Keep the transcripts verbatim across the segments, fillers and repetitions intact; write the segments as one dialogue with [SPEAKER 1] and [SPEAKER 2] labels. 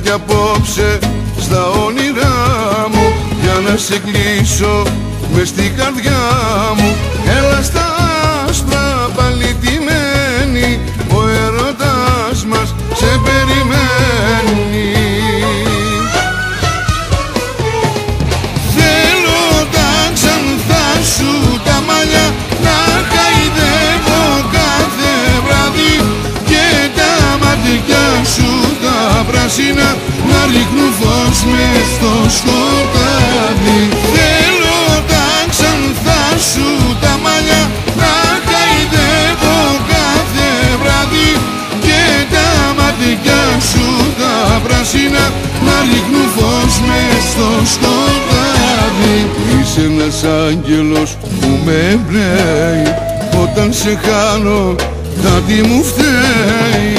[SPEAKER 1] κι απόψε στα όνειρά μου, για να σε κλείσω μες στην καρδιά μου. Έλα στα άσπρα πάλι τιμένη, ο έρωτας μας σε περιμένει. Θέλω τα ξανθά σου τα μαλλιά να χαϊδεύω κάθε βράδυ, και τα μάτια σου τα πράσινα να ρίχνουν φως μες στο σκοτάδι. Θέλω τα ξανθά σου τα μαλλιά να χαϊδεύω κάθε βράδυ, και τα μάτια σου τα πράσινα να ρίχνουν φως μες στο σκοτάδι. Είσαι ένας άγγελος που με εμπνέει, όταν σε χάνω κάτι μου φταίει.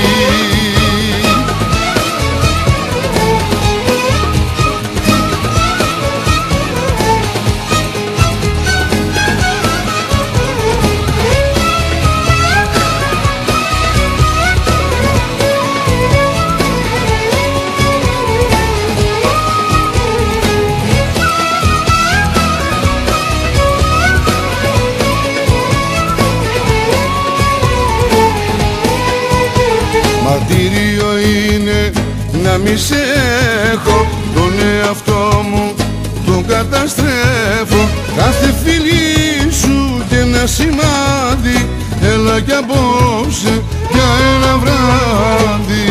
[SPEAKER 1] Μαρτύριο είναι να μη σε έχω, τον εαυτό μου τον καταστρέφω. Κάθε φιλί σου και ένα σημάδι, έλα κι απόψε για ένα βράδυ.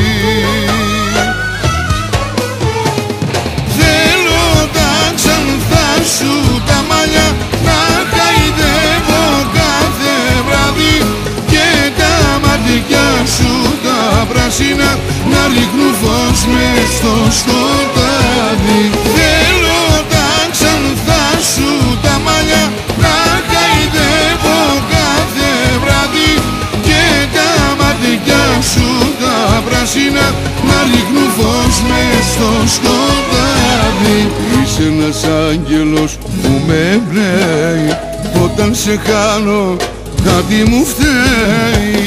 [SPEAKER 1] Θέλω τα ξανθά σου τα μαλλιά να χαϊδεύω κάθε βράδυ, και τα μάτια σου τα πράσινα να ρίχνουν φως μες στο σκοτάδι. Θέλω τα ξανθά σου τα μαλλιά να χαϊδεύω κάθε βράδυ, και τα μάτια σου τα πράσινα να ρίχνουν φως μες στο σκοτάδι. Είσαι ένας άγγελος που με εμπνέει, όταν σε χάνω κάτι μου φταίει.